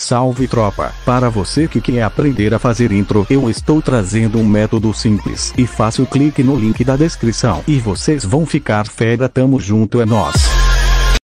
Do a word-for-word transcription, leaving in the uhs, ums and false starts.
Salve tropa! Para você que quer aprender a fazer intro, eu estou trazendo um método simples e fácil. Clique no link da descrição e vocês vão ficar fera. Tamo junto, é nóis!